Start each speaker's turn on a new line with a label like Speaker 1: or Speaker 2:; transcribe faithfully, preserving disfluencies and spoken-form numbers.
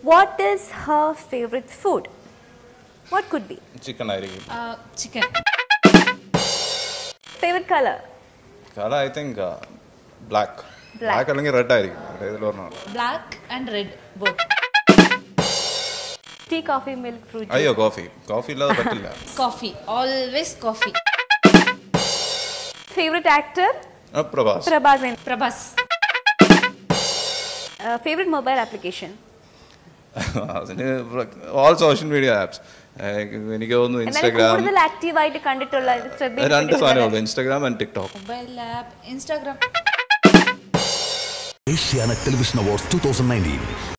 Speaker 1: What is her favorite food? What could be?
Speaker 2: Chicken ആയിരിക്കും.
Speaker 3: Uh, chicken.
Speaker 1: Favorite color?
Speaker 2: Color I think uh, black.
Speaker 1: Black.
Speaker 2: Black അല്ലെങ്കിൽ red ആയിരിക്കും. ഏതിൽ ഒരെണ്ണം.
Speaker 3: Black and red both.
Speaker 1: Tea, coffee, milk, fruit juice.
Speaker 2: അയ്യോ coffee coffee ഇല്ലാതെ പറ്റില്ല.
Speaker 3: Coffee. Always coffee.
Speaker 1: Favorite actor?
Speaker 2: ആ, Prabhas.
Speaker 1: Prabhas. And,
Speaker 3: Prabhas.
Speaker 1: uh, favorite mobile application?
Speaker 2: അതിന് all social media apps. എനിക്ക് തോന്നുന്നു
Speaker 1: എന്നാലും
Speaker 2: ഇൻസ്റ്റാഗ്രാം
Speaker 1: കൂടുതൽ ആക്റ്റീവ് ആയിട്ട് കണ്ടിട്ടുള്ള
Speaker 2: രണ്ട്
Speaker 1: ശ്രദ്ധിച്ചിട്ടുള്ള
Speaker 2: സാധനമുള്ളൂ, Instagram and TikTok.
Speaker 3: Mobile app. Instagram.
Speaker 4: Asiana Television Awards twenty nineteen.